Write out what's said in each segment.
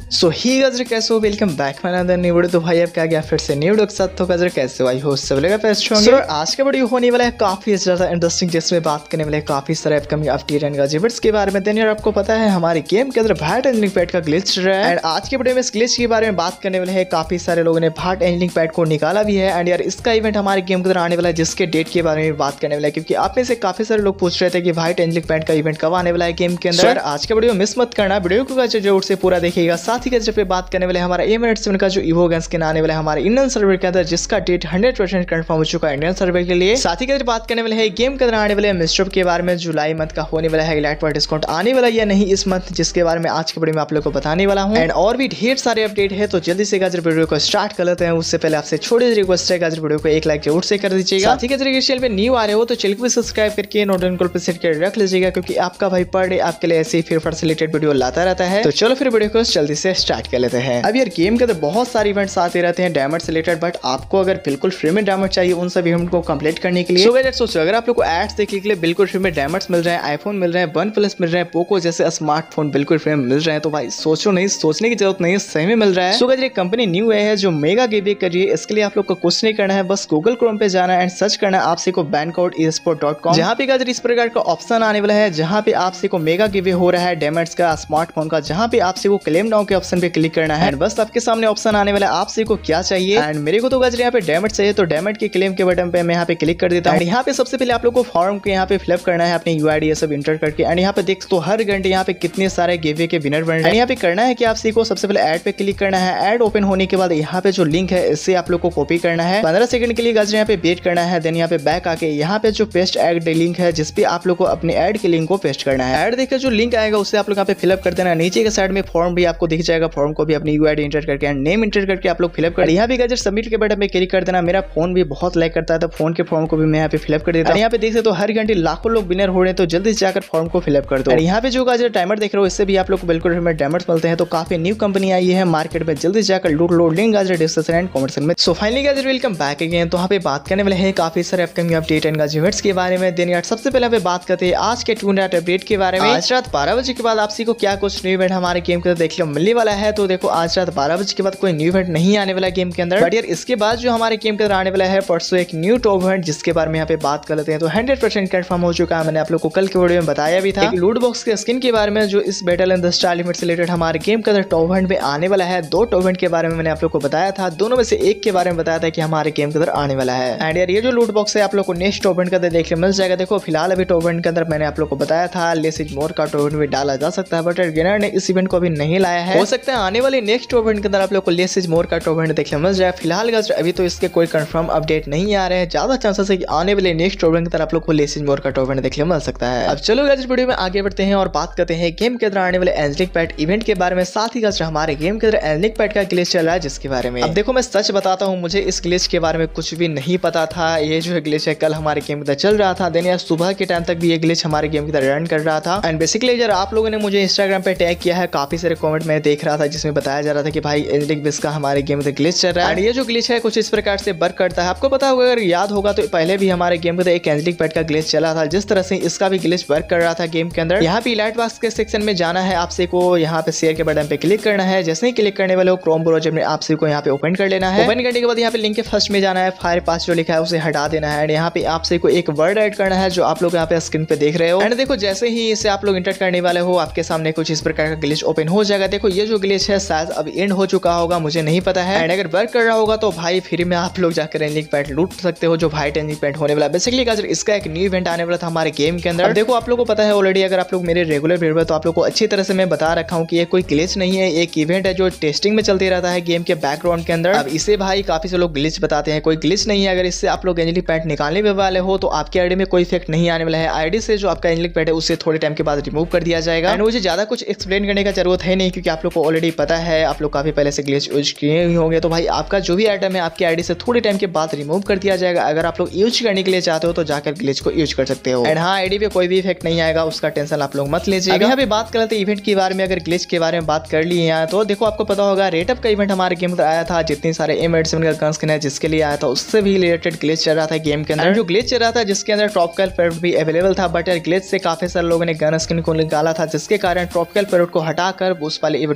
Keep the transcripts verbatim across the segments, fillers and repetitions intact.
सो ही guys कैसे हो, welcome back my another new video. तो भाई अब क्या गया फिर से न्यू वीडियो के साथ। तो गाइस कैसे हो, आई होप सब लोग बेस्ट होंगे। सो आज का वीडियो होने वाला है काफी ज्यादा इंटरेस्टिंग, जिसमें बात करने वाले काफी सारे अपकमिंग अपडेट एंड गैजेट्स के बारे में। देन यार आपको पता है हमारे गेम के अंदर भाट एंजलिंग पैड का ग्लिच चल रहा है एंड आज के वीडियो में इस ग्लिच के बारे में बात करने वाले हैं। काफी सारे लोगों ने भाट एंजलिंग पैड को निकाला भी है एंड यार इसका इवेंट हमारे गेम के अंदर आने वाला है, जिसके डेट के बारे में बात करने वाला है, क्योंकि आप में से काफी सारे लोग पूछ रहे थे कि भाट एंजलिंग पैड का इवेंट कब आने वाला है गेम के अंदर। आज का वीडियो मिस मत करना, वीडियो को जरूर से पूरा देखिएगा। साथ ही जब बात करने वाले हमारा एम सेवन का जो इवो गन स्किन आने वाला है हमारे इंडियन सर्वर के अंदर, जिसका डेट हंड्रेड परसेंट कंफर्म हो चुका है इंडियन सर्वर के लिए। साथ ही बात करने वाले हैं गेम के अंदर आने वाले मिस्ट्रप के बारे में, जुलाई मंथ का होने वाला है इलाइट पर डिस्काउंट आने वाला या नहीं इस मंथ, जिसके बारे में आज के वीडियो में आप लोग को बताने वाला हूं। एंड और भी ढेर सारे अपडेट है, तो जल्दी से गाजर वीडियो को स्टार्ट कर लेते हैं। उससे पहले आपसे छोटी सी रिक्वेस्ट है, गाजर वीडियो को एक लाइक जरूर से कर दीजिएगा। साथ ही गाजर चैनल पे न्यू आ रहे हो तो चैनल को सब्सक्राइब करके नोटिफिकेशन को सेट कर रख लीजिएगा, क्योंकि आपका भाई पर डे आपके लिए ऐसे ही फ्री फायर से रिलेटेड वीडियो लाता रहता है। तो चलो फिर वीडियो को जल्दी से स्टार्ट कर लेते हैं। अब यार गेम के अंदर बहुत सारे इवेंट्स आते रहते हैं डायमंड से रिलेटेड, बट आपको अगर बिल्कुल फ्री में डायमंड चाहिए उन सब इवेंट को कंप्लीट करने के लिए, so guys, सोचो अगर आप लोग को एड्स देखने के लिए बिल्कुल फ्री में डायमंड्स मिल रहे हैं, आईफोन मिल रहे हैं, वन प्लस मिल रहे हैं, पोको जैसे स्मार्टफोन बिल्कुल फ्री में मिल रहे हैं, तो भाई सोचो नहीं, सोचने की जरूरत नहीं है, सही में मिल रहा है। सो गाइस ये कंपनी न्यू है जो मेगा गिव कर रही है। इसके लिए आप लोग को कुछ नहीं करना है, बस गूगल क्रोम पे जाना है एंड सर्च करना है आपसे को बैंकआउट ई स्पोर्ट डॉट कॉम, जहाँ पे गाइस इस प्रकार का ऑप्शन आने वाला है, जहाँ पे आपसे को मेगा गिव हो रहा है डायमंड्स का स्मार्टफोन का, जहाँ पे आपसे वो क्लेम नाउ के ऑप्शन पे क्लिक करना है। बस आपके सामने ऑप्शन आने वाला है, आपसे को क्या चाहिए। एंड मेरे को तो गाइस यहाँ पे डायमंड चाहिए, तो डायमंड के क्लेम के बटन पे मैं यहाँ पे क्लिक कर देता हूँ। यहाँ पे सबसे पहले आप लोग को फॉर्म के यहाँ पे फिलअप करना है अपनी यूआईडी सब इंटर करके। एंड यहाँ पे देख तो हर घंटे यहाँ पे कितने सारे गिवे के विनर बन रहे हैं। यहाँ पे करना है कि आप को सबसे पहले ऐड पे क्लिक करना है। ऐड ओपन होने के बाद यहाँ पे जो लिंक है इससे आप लोग को कॉपी करना है, पंद्रह सेकंड के लिए गाइस यहाँ पे वेट करना है। देन यहाँ पे बैक आके यहाँ पे जो पेस्ट ऐड लिंक है, जिसपे आप लोग को अपने ऐड के लिंक को पेस्ट करना है। ऐड देखकर जो लिंक आएगा उससे आप लोग यहाँ पे फिलअप कर देना। नीचे के साइड में फॉर्म भी आपको दिख जाएगा, फॉर्म को भी अपनी यूआईडी इंटर करके नेम इंटर करके आप लोग फिलअप कर। यहाँ पे गाइस सबमिट के बटन पे क्लिक कर देना। मेरा फोन भी बहुत लाइक करता है, तो फोन के फॉर्म को भी मैं यहाँ पे फिलअप कर देता हूँ। यहाँ पे देख सकते हो हर घंटे लाखों लोग विनर हो रहे हैं, तो जल्दी से जाकर फॉर्म को फिलअप कर दो। यहाँ पे जो गाइस टाइमर देख रहे हो इससे भी आप लोग को बिल्कुल डायमंड्स मिलते हैं, तो काफी न्यू कंपनी आई है मार्केट में, जल्दी से जाकर लूट लो। Link guys description and comment में। So finally guys welcome back again. तो यहाँ पे बात करने वाले हैं काफी सारे अपकमिंग अपडेट एंड गैजेट्स के बारे में। देन यार सबसे पहले पे बात करते हैं आज के टू नाइट अपडेट के बारे में। आज रात बारह बजे के बाद आपसी को क्या कुछ न्यू इवेंट हमारे गेम के अंदर देखने को मिलने वाला है। तो देखो आज रात बारह बजे के बाद कोई न्यू इवेंट नहीं आने वाला गेम के अंदर, बट यार इसके बाद जो हमारे गेम के अंदर आने वाला है परसों एक न्यू टॉप इवेंट, जिसके बारे में यहाँ पे बात कर लेते हैं। तो हंड्रेड परसेंट कंफर्म हो चुका है, मैंने आप लोग को कल के वीडियो में बताया भी था। लूट बॉक्स के स्किन के बारे में जो इस battle and the star limit से रिलेटेड हमारे गेम के अंदर टॉप इवेंट में आने वाला है। दो टॉप इवेंट के बारे में मैंने आप लोग को बताया था, दोनों में से एक के बारे में बताया था कि हमारे गेम के अंदर आने वाला है। एंड यार ये जो लूट बॉक्स है आप लोग को नेक्स्ट टॉप इवेंट के अंदर देखने मिल जाएगा। देखो फिलहाल अभी टॉप इवेंट के अंदर मैंने आप लोग को बताया था लेस इज मोर का टॉप इवेंट भी डाला जा सकता है, बट गेनर ने इस इवेंट को अभी नहीं लाया है। हो सकता है आने वाले नेक्स्ट टॉप इवेंट के अंदर आप लोग को लेस इज मोर का टॉप इवेंट देखने मिल जाए। फिलहाल गाइस अभी तो इसके कोई कंफर्म अपडेट नहीं आ रहे हैं, ज्यादा चांसेस है कि आने वाले नेक्स्ट टॉप इवेंट के अंदर आप लोग को लेस इज मोर का टॉप इवेंट देखने मिल सकता है। अब चलो गाइस वीडियो में आगे बढ़ते हैं और बात करते हैं गेम के अंदर आने वाले एंजलिक पैड इवेंट के बारे में। साथ ही गाइस हमारे गेम के अंदर एंजलिक पैड का ग्लिच चल रहा है, जिसके बारे में अब देखो मैं सच बताता हूँ, मुझे इस ग्लिच के बारे में कुछ भी नहीं पता था। ये जो है ग्लिच है कल हमारे गेम के अंदर चल रहा था, देन यार सुबह के टाइम तक भी ये ग्लिच हमारे गेम के अंदर रन कर रहा था। एंड बेसिकली यार आप लोगों ने मुझे इंस्टाग्राम पे टैग किया है, काफी सारे कमेंट में देख रहा था जिसमें बताया जा रहा था कि भाई एंजलिक बिस का हमारे गेम में ग्लिच चल रहा है। ये जो ग्लिच है कुछ इस प्रकार से वर्क करता है, आपको पता होगा, अगर याद होगा तो पहले भी हमारे गेम में एक एंजलिक पैड का ग्लिच चला था, जिस तरह से इसका भी ग्लिच वर्क कर रहा था गेम के अंदर। यहाँ पे इलाइट बॉक्स के सेक्शन में जाना है, आपसे को यहाँ पे शेयर के बटन पे क्लिक करना है। जैसे ही क्लिक करने वाले हो क्रोम ब्राउज़र में आपसे को यहाँ पे ओपन कर लेना है। ओपन करने के बाद यहाँ पे लिंक के फर्स्ट में जाना है, फायर पास जो लिखा है उसे हटा देना है। यहाँ पे आपसे को एक वर्ड ऐड करना है जो आप लोग यहाँ पे स्क्रीन पे देख रहे हो। एंड देखो जैसे ही इसे आप लोग इंटर करने वाले हो आपके सामने कुछ इस प्रकार का ग्लिच ओपन हो जाएगा। देखो ये जो ग्लिच है शायद अब एंड हो चुका होगा, मुझे नहीं पता है। एंड अगर वर्क कर रहा होगा तो भाई फ्री में आप लोग जाकर एंजलिक पैड लूट सकते हो, जो भाइट एंजलिक पैड होने वाला। बेसिकली गाइस इसका एक न्यू इवेंट आने वाला था हमारे गेम के अंदर। देखो आप लोग को पता है ऑलरेडी, अगर आप लोग मेरे रेगुलर वीडियो तो आप लोग को अच्छी तरह से मैं बता रखा हूँ कि ये कोई ग्लिच नहीं है, एक इवेंट है जो टेस्टिंग में चलते रहता है गेम के बैकग्राउंड के अंदर। अब इसे भाई काफी से लोग ग्लिच बताते हैं, कोई ग्लिच नहीं है। अगर इससे आप लोग एंजलिक पैड निकालने वाले हो तो आपके आईडी में कोई इफेक्ट नहीं आने वाला है। आईडी से जो आपका एंजलिक पैड है उससे थोड़े टाइम के बाद रिमूव कर दिया जाएगा। एंड मुझे ज्यादा कुछ एक्सप्लेन करने का जरूरत है नहीं, क्योंकि आप लोग को ऑलरेडी पता है, आप लोग काफी पहले से ग्लिच यूज किए ही होंगे। तो भाई आपका जो भी आइटम है आपके आईडी से थोड़े टाइम के बाद रिमूव कर दिया जाएगा। अगर आप लोग यूज करने के लिए चाहते हो तो जाकर ग्लिच को यूज कर सकते हो। एंड हाँ आईडी पे कोई भी इफेक्ट नहीं आएगा, उसका टेंशन आप लोग मत लीजिए। यहाँ पे बात कर लेते हैं इवेंट के बारे में। अगर ग्लिच के बारे में बात कर ली है तो देखो आपको पता होगा रेटअप का इवेंट हमारे गेम में आया था, जितने सारे एम एट सेवन का गन स्किन है जिसके लिए आया था उससे भी रिलेटेड ग्लिच चल रहा था गेम के अंदर। जो ग्लिच चल रहा था जिसके अंदर ट्रॉपिकल पैरोट भी अवेलेबल था, बट यार ग्लिच से काफी सारे लोगों ने गन स्किन को निकाला था, जिसके कारण ट्रॉपिकल पैरोट को हटाकर उस वाले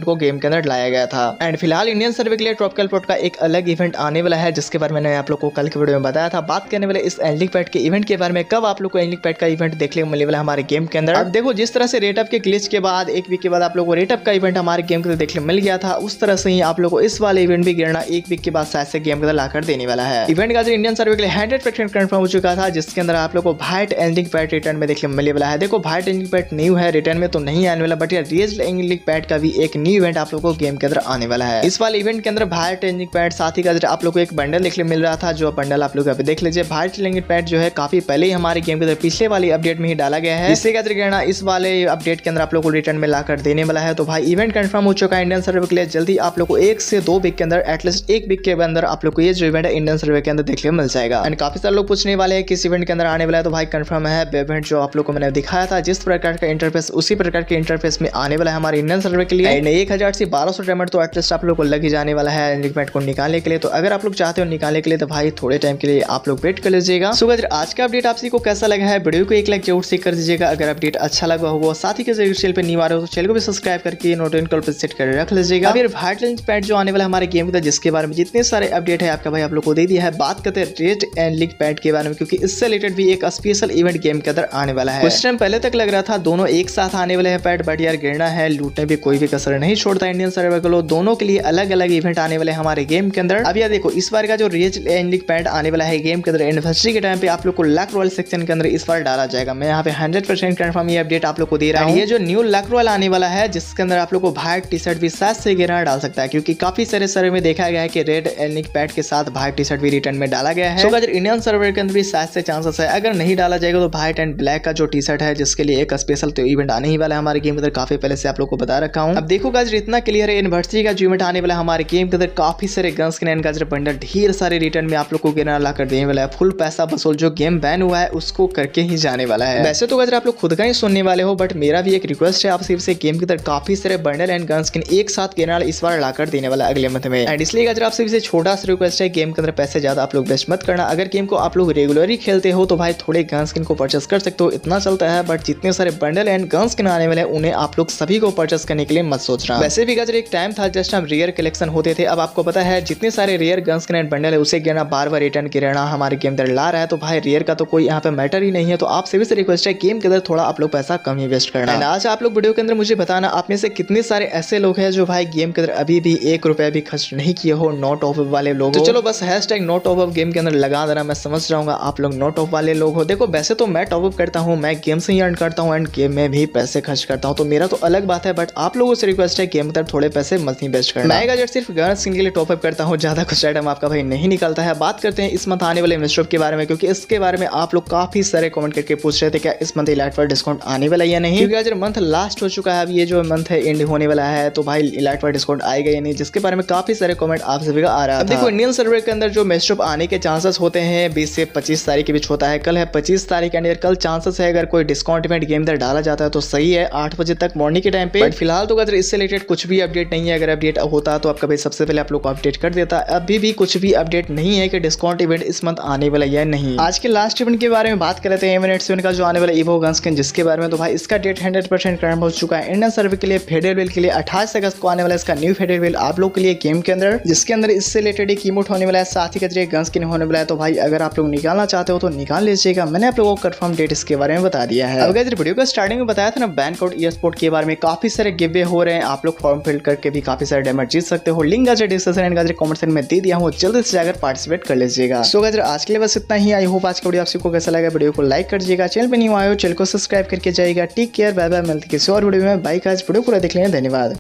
इवेंट को गेम के अंदर लाया गया था। एंड फिलहाल इंडियन सर्वे के लिए ट्रॉपिकल प्लॉट का एक अलग इवेंट आने वाला है, जिसके बारे में मैंने आप लोग को कल के वीडियो में बताया था। बात करने वाले इस एंडलिंग पैड के इवेंट के बारे में, कब आप लोग को एंडलिंग पैड का इवेंट देखने को मिलने वाला हमारे गेम के अंदर। अब देखो, जिस तरह से रेट अप के ग्लिच के बाद एक वीक के बाद आप लोग को रेट अप का इवेंट हमारे गेम के अंदर देखने को मिल गया था, उस तरह से ही आप लोग को इस वाले इवेंट भी गिरना एक वीक के बाद शायद से गेम के अंदर लाकर देने वाला है। इवेंट का जो इंडियन सर्वे के लिए हंड्रेड परसेंट कंफर्म हो चुका था, जिसके अंदर आप लोग को वाइट एंडलिंग पैड रिटर्न में देखने को मिलने वाला है। देखो, वाइट एंडलिंग पैड न्यू है, रिटर्न में तो नहीं आने वाला, बट यार रियल एंडलिंग पैड का भी एक न्यू इवेंट आप लोग को गेम के अंदर आने वाला है। इस वाले इवेंट के अंदर वाइट एंडलिंग पैड साथ ही आप लोग को एक बंडल देखने मिल रहा था, जो बंडल आप लोग अभी देख लीजिए। वाइट एंडलिंग पैड जो है काफी पहले ही हमारे गेम के अंदर पिछले वाली अपडेट में ही डाला गया है, इससे क्या कहना इस वाले अपडेट के अंदर आप लोग को रिटर्न में लाकर देने वाला है। तो भाई इवेंट कंफर्म हो चुका है इंडियन सर्वे के लिए। जल्दी आप लोग को एक से दो वीक के अंदर, एटलीस्ट एक वीक के अंदर आप लोग को ये जो इवेंट है इंडियन सर्वे के अंदर देखने को मिल जाएगा। एंड काफी सारे लोग पूछने वाले हैं किस इवेंट के अंदर आने वाला है, तो भाई कंफर्म है इवेंट जो आप लोग को मैंने दिखाया था, जिस प्रकार का इंटरफेस उसी प्रकार के इंटरफेस में आने वाला है हमारे इंडियन सर्वे के लिए। एंड एक हजार से बारह सौ डायमंड तो एटलीस्ट आप लोग को लग ही जाने वाला है एंडलिंग पैड को निकालने के लिए। तो अगर आप लोग चाहते हो निकालने के लिए, तो भाई थोड़े टाइम के लिए आप लोग वेट कर लीजिएगा। सो गाइस, आज का अपडेट आप सभी को कैसा लगा है, वीडियो को एक लाइक जरूर से कर दीजिएगा अगर अपडेट अच्छा लगा होगा। साथ ही चैनल पे न्यू आ रहे हो तो चैनल को भी सब्सक्राइब करके नोटिफिकेशन कॉल पर सेट कर रख लीजिएगा। फिर वाइट एंडलिंग पैड जो आने वाला हमारे गेम के, जिसके बारे में जितने सारे अपडेट है आपका भाई आप लोग को दे दिया है। बात करते हैं रेड एंडलिंग पैड के बारे में, क्योंकि इससे रिलेटेड भी एक स्पेशल इवेंट गेम के अंदर आने वाला है। कुछ टाइम पहले तक लग रहा था दोनों एक साथ आने वाले हैं पैड, बट यार गिरना है, लूटने भी कोई भी कसर नहीं छोड़ता इंडियन सर्वर के लोग। दोनों के लिए अलग अलग इवेंट आने वाले हमारे गेम के अंदर। अब यार देखो, इस बार का जो रेड एंडलिंग पैड आने वाला है गेम के अंदर, एनिवर्सरी के टाइम पे आप लोग को लक रॉयल सेक्शन के अंदर इस बार डाला जाएगा। मैं यहाँ पे हंड्रेड परसेंट कंफर्म ये अपडेट आप लोग को दे रहा हूँ। ये जो न्यू लक रॉयल आने वाला है, जिसके अंदर आप लोग को वाइट टी शर्ट भी साथ से गिरना डाल सकता है, क्योंकि काफी सारे सर्वे में देखा गया है कि रेड एंडलिंग पैड के साथ वाइट टी शर्ट भी रिटर्न में डाला गया है। तो इंडियन सर्वर के अंदर भी साथ से चांसेस है, अगर नहीं डाला जाएगा तो वाइट एंड ब्लैक का जो टी शर्ट है, जिसके लिए एक स्पेशल तो इवेंट आने ही वाला है हमारे गेम के अंदर, काफी पहले से आप लोग को बता रखा हूँ। अब देखो गाइस, इतना क्लियर है, एनिवर्सरी का जो इवेंट आने वाला है हमारे गेम के अंदर, काफी सारे गन्स के एंड गाजर बंडल ढेर सारे रिटर्न में आप लोग को गिरना ला कर देने वाला है। फुल पैसा वसूल, जो गेम बैन हुआ है उसको करके ही जाने वाला है। वैसे तो गाइस आप लोग खुद का ही सुनने वाले हो, बट मेरा भी एक रिक्वेस्ट है आप सिर्फ से, गेम के अंदर काफी सारे बंडल एंड गन स्किन एक साथ गिरना इस बार लाकर देने वाला है अगले मंथ में। एंड इसलिए गाइस आप सिर्फ से छोटा सा रिक्वेस्ट है, गेम के अंदर पैसे ज्यादा आप लोग वेस्ट मत करना। अगर गेम को आप लोग रेगुलरली खेलते हो तो भाई थोड़े गन स्किन को परचेस कर सकते हो, इतना चलता है। बट जितने सारे बंडल एंड गन स्किन आने वाले हैं, उन्हें आप लोग सभी को परचेस करने के लिए मत सोचना। वैसे भी गाइस एक टाइम था जस्ट हम रेयर कलेक्शन होते थे, अब आपको पता है जितने सारे rare gun skin and bundle है उसे गिरना बार बार रिटर्न गिरना हमारे गेम अंदर ला रहा है। तो भाई रेयर का तो कोई यहाँ पे मैटर ही नहीं है। तो आप सभी से रिक्वेस्ट है, गेम के अंदर थोड़ा आप लोग पैसा कम ही वेस्ट करना। एंड आज आप लोग वीडियो के अंदर मुझे बताना, आप में से कितने सारे ऐसे लोग हैं जो भाई गेम के अंदर अभी भी एक रुपया भी खर्च नहीं किए हो, नॉट टॉप अप वाले लोग। तो चलो बस hashtag not top up game के अंदर लगा देना, मैं समझ जाऊंगा आप लोग नॉट टॉप वाले लोग हो। देखो वैसे तो मैं टॉप अप करता हूँ, मैं गेम से ही अर्न करता हूँ एंड गेम में भी पैसे खर्च करता हूँ, तो मेरा तो अलग बात है। बट आप लोगों से रिक्वेस्ट है, गेम के अंदर थोड़े पैसे मत ही वेस्ट करना। मैं गाइस सिर्फ गन स्किन के लिए टॉप अप करता हूँ, ज्यादा कुछ आइटम आपका भाई नहीं निकलता है। बात करते हैं इस मंथ आने वाले मिस्ट्रॉप के बारे में, क्योंकि इसके बारे में आप लोग काफी सारे कमेंट करके पूछ रहे थे क्या इस मंथ इलाइट पर डिस्काउंट आने वाला या नहीं, क्योंकि आज मंथ लास्ट हो चुका है, अब ये जो मंथ है एंड होने वाला है, तो भाई इलाइट पर डिस्काउंट आएगा या नहीं, जिसके बारे में काफी सारे कमेंट आप सभी का आ रहा है। देखो इंडियन सर्वर के अंदर जो मिस्ट्रॉप आने के चांसेस होते हैं बीस से पच्चीस तारीख के बीच होता है। कल है पच्चीस तारीख एंड कल चांसेस है अगर कोई डिस्काउंट इवेंट गेम अंदर डाला जाता है तो सही है, आठ बजे तक मॉर्निंग के टाइम पे। बट फिलहाल तो अगर इससे रिलेटेड कुछ भी अपडेट नहीं है, अगर अपडेट होता तो आपका भाई सबसे पहले आप लोग को अपडेट कर देता। अभी भी कुछ भी अपडेट नहीं है कि डिस्काउंट इवेंट इस मंथ आने वाला या नहीं। आज के लास्ट इवेंट के बारे में बात करते हैं, इवेंट सेवन का जो आने वाला इवो गन स्किन, जिसके बारे में तो भाई इसका डेट हंड्रेड परसेंट कंफर्म हो चुका है। इंडियन सर्वर के लिए फेडरल के लिए अट्ठाईस अगस्त को आने वाला इसका न्यू फेडरल आप लोग के लिए गेम के अंदर, जिसके अंदर इससे रिलेटेड एक इमोट होने वाला है, साथ ही के गन स्किन होने वाला है। तो भाई अगर आप लोग निकालना चाहते हो तो निकाल लीजिएगा, मैंने आप लोगों को कंफर्म डेट इसके बारे में बता दिया है। अब गाइस वीडियो को स्टार्टिंग में बताया था ना बैन कोड ई स्पोर्ट के बारे में, काफी सारे गिवे हो रहे हैं, आप लोग फॉर्म फिल करके भी काफी सारे डायमंड जीत सकते हो। Link guys description and guys comment section में दे दिया हूं, जल्दी से जाकर पार्टिसिपेट कर लीजिएगा। सो गाइस आज के लिए बस इतना ही। आई होप आज का वीडियो आप सबको कैसा लगा, वीडियो को लाइक कर दीजिएगा, चैनल पे नहीं आए हो चैनल को सब्सक्राइब करके जाइएगा। टेक केयर, बाय बाय, मिलते किसी और वीडियो में। बाय गाइस, वीडियो पूरा देख लेना, धन्यवाद।